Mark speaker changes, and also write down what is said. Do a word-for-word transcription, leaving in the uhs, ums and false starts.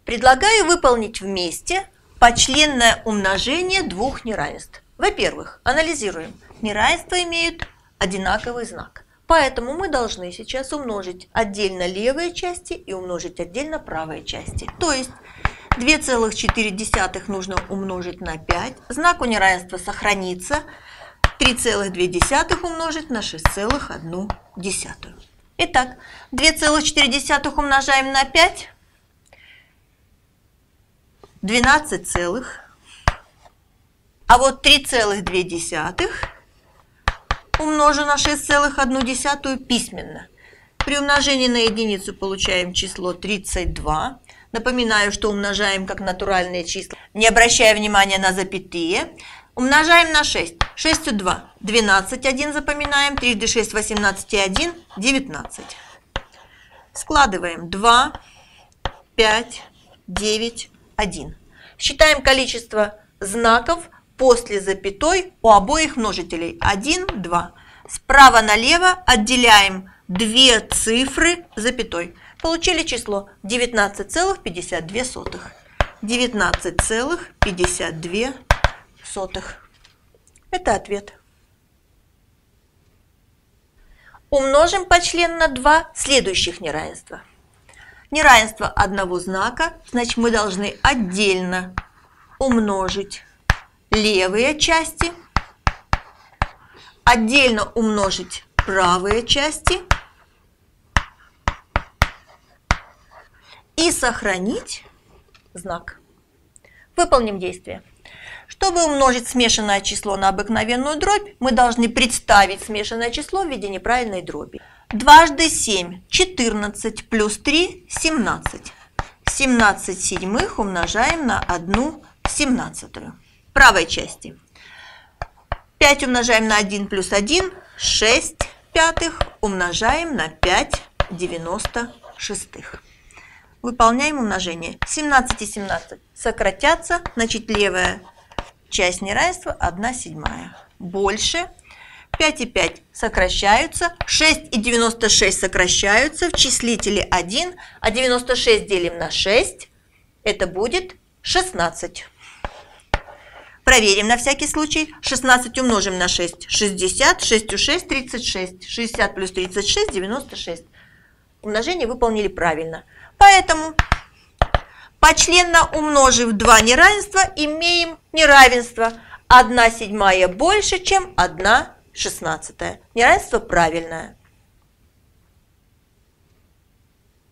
Speaker 1: Предлагаю выполнить вместе почленное умножение двух неравенств. Во-первых, анализируем. Неравенства имеют одинаковый знак. Поэтому мы должны сейчас умножить отдельно левые части и умножить отдельно правые части. То есть две целых четыре десятых нужно умножить на пять. Знак у неравенства сохранится. три целых две десятых умножить на шесть целых одну десятую. Итак, две целых четыре десятых умножаем на пять. двенадцать целых. А вот три целых две десятых умножу на шесть целых одну десятую письменно. При умножении на единицу получаем число тридцать два. Напоминаю, что умножаем как натуральные числа, не обращая внимания на запятые. Умножаем на шесть. шесть и два. двенадцать. один запоминаем. трижды шесть, восемнадцать и один. девятнадцать. Складываем два, пять, девять, один. Считаем количество знаков после запятой у обоих множителей. один, два. Справа налево отделяем две цифры запятой. Получили число девятнадцать целых пятьдесят две сотых. девятнадцать целых пятьдесят две сотых. Это ответ. Умножим почленно два следующих неравенства. Неравенство одного знака, значит, мы должны отдельно умножить левые части, отдельно умножить правые части и сохранить знак. Выполним действие. Чтобы умножить смешанное число на обыкновенную дробь, мы должны представить смешанное число в виде неправильной дроби. Дважды семь. четырнадцать плюс три. семнадцать. семнадцать седьмых умножаем на одну семнадцатую. Правой части. пять умножаем на один плюс один. шесть пятых умножаем на пять девяносто шестых. Выполняем умножение. семнадцать и семнадцать сократятся, значит левая часть неравенства одна седьмая. Больше. пять и пять сокращаются. шесть и девяносто шесть сокращаются. В числителе один. А девяносто шесть делим на шесть. Это будет шестнадцать. Проверим на всякий случай. шестнадцать умножим на шесть. шестьдесят. шесть у шесть. тридцать шесть. шестьдесят плюс тридцать шесть. девяносто шесть. Умножение выполнили правильно. Поэтому, почленно умножив два неравенства, имеем неравенство. одна седьмая больше, чем одна шестнадцатая. Неравенство правильное.